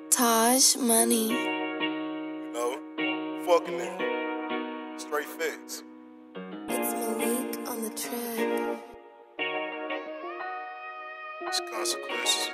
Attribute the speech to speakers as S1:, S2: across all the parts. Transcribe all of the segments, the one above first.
S1: Taj Money.
S2: You know, fucking nigga. Straight facts.
S1: It's Malik on the track.
S2: It's consequences.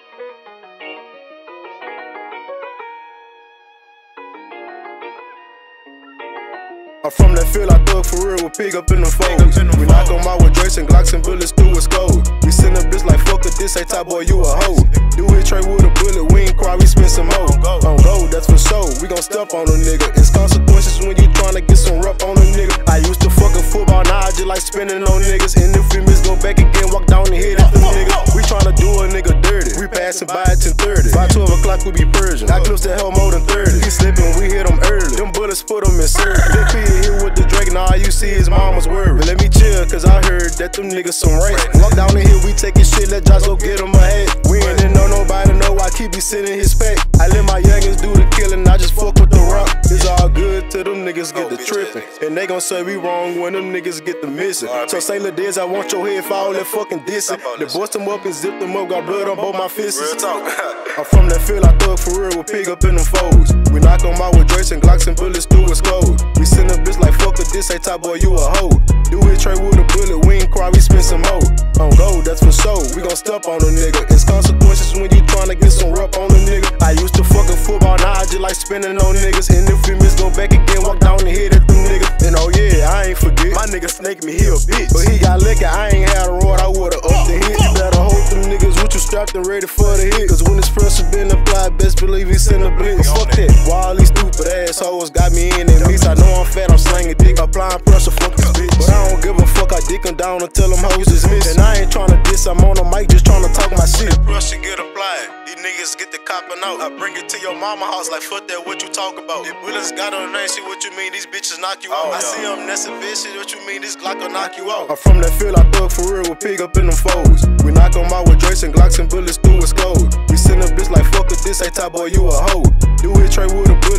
S2: I'm from that field, I thug for real with pig up in the foes. We knock on my with Drakes and Glocks and bullets through his code. We send a bitch like fuck a this, say top boy, you a hoe. Do it trade with a bullet, we ain't cry, we spend some more. On gold, that's for sure, we gon' step on a nigga. It's consequences when you tryna get some rep on a nigga. I used to fuck a football, now I just like spinning on niggas. And if we miss, go back again, walk down the head at the nigga. We tryna do a nigga dirty, we passing by at 10:30. By 12 o'clock we be purging, I clips that hell more than 30. He slipping, we hit him early, them bullets put him in surgery. Here with the Drake, now all you see is mama's word. But let me chill, cause I heard that them niggas some rats. Walk down the hill, we taking shit, let Josh go get him a hat. We ain't know nobody know why keep be sitting his pack. I let my youngins do the killing, I just fuck with the rock. It's all good till them niggas get the tripping. And they gon' say we wrong when them niggas get the missing. So say Lil Diz, I want your head for all that fucking dissing. They bust them up and zip them up, got blood on both my fists. I'm from that field, I thug for real with pig up in them foes. We knock on my with Drakes and Glocks and bullets through his code. We send a bitch like fuck a this, say top boy, you a hoe. Do it trade with a bullet, we ain't cry, we spend some more. On gold, that's for sure, we gon' step on a nigga. It's consequences when you tryna get some rep on a nigga. I used to fuck a football, now I just like spinning on niggas. And if we miss, go back again, walk down the head at them niggas. And oh yeah, I ain't forget, my nigga snake me, he a bitch. But he got liquor, I ain't had a road, I would've upped the hit. You better hold them niggas with you strapped and ready for the hit. Cause when this pressure been applied, best believe he send a blitz. Fuck that, while all these stupid assholes got me in their mix. I know I'm fat, I'm slanging dick, applying pressure, fuck this bitch. But I don't give a fuck, I dick them down until them hoes is missing. And I ain't tryna diss, I'm on the mic just tryna talk my shit. Pressure get applied, these niggas get the copping out. I bring it to your mama house like fuck that, what you talk about? If bullets got on name, shit, what you mean these bitches knock you out? I see them nesting bitch, shit, what you mean this Glock will knock you out? I'm from that field, I thug for real with pig up in them foes. We knock on my with Drakes and Glocks and bullets through his code. We send a bitch like fuck a this, say top boy, you a hoe. Do it trade with a bullet,